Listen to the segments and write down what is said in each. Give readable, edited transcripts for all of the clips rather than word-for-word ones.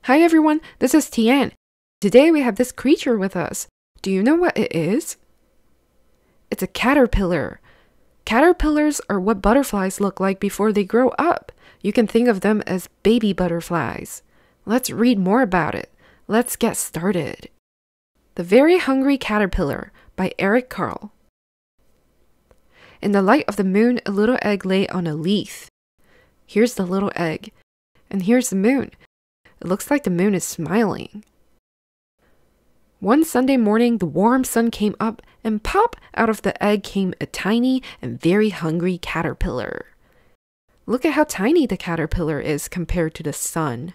Hi everyone, this is Tian. Today we have this creature with us. Do you know what it is? It's a caterpillar. Caterpillars are what butterflies look like before they grow up. You can think of them as baby butterflies. Let's read more about it. Let's get started. The Very Hungry Caterpillar by Carle. In the light of the moon, a little egg lay on a leaf. Here's the little egg, and here's the moon. It looks like the moon is smiling. One Sunday morning, the warm sun came up, and pop, out of the egg came a tiny and very hungry caterpillar. Look at how tiny the caterpillar is compared to the sun.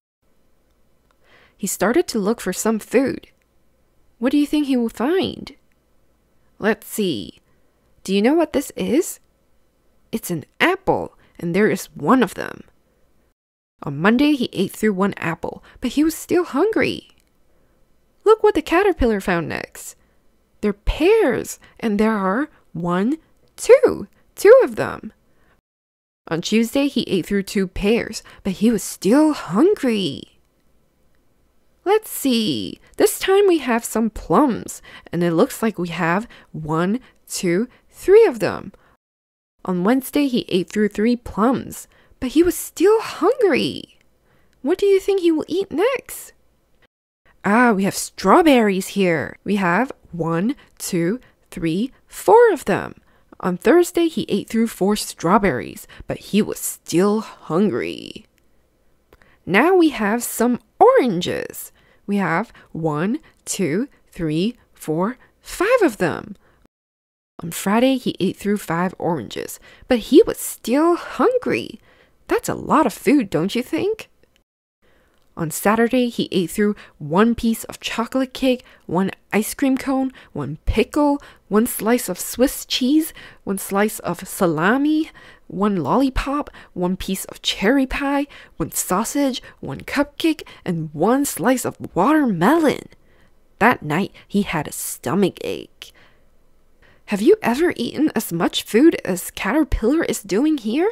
He started to look for some food. What do you think he will find? Let's see. Do you know what this is? It's an apple, and there is one of them. On Monday, he ate through one apple, but he was still hungry. Look what the caterpillar found next. They're pears, and there are two of them. On Tuesday, he ate through 2 pears, but he was still hungry. Let's see. This time we have some plums, and it looks like we have 1, 2, 3 of them. On Wednesday, he ate through 3 plums, but he was still hungry. What do you think he will eat next? We have strawberries here. We have 1, 2, 3, 4 of them. On Thursday, he ate through 4 strawberries, but he was still hungry. Now we have some oranges. We have 1, 2, 3, 4, 5 of them. On Friday, he ate through 5 oranges, but he was still hungry. That's a lot of food, don't you think? On Saturday, he ate through 1 piece of chocolate cake, 1 ice cream cone, 1 pickle, 1 slice of Swiss cheese, 1 slice of salami, 1 lollipop, 1 piece of cherry pie, 1 sausage, 1 cupcake, and 1 slice of watermelon. That night, he had a stomach ache. Have you ever eaten as much food as Caterpillar is doing here?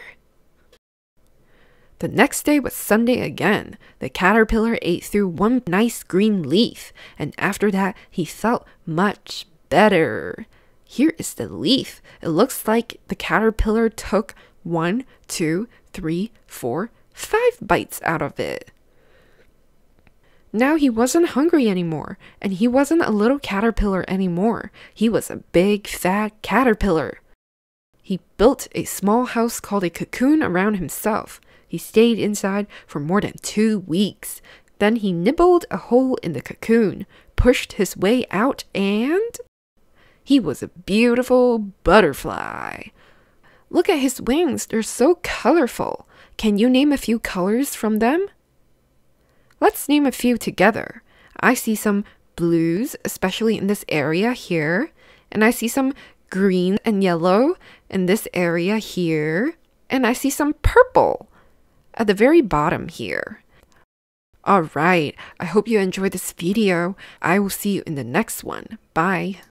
The next day was Sunday again. The caterpillar ate through 1 nice green leaf, and after that, he felt much better. Here is the leaf. It looks like the caterpillar took 1, 2, 3, 4, 5 bites out of it. Now he wasn't hungry anymore, and he wasn't a little caterpillar anymore. He was a big, fat caterpillar. He built a small house called a cocoon around himself. He stayed inside for more than 2 weeks. Then he nibbled a hole in the cocoon, pushed his way out, and he was a beautiful butterfly. Look at his wings. They're so colorful. Can you name a few colors from them? Let's name a few together. I see some blues, especially in this area here. And I see some green and yellow in this area here. And I see some purple at the very bottom here. Alright, I hope you enjoyed this video. I will see you in the next one. Bye.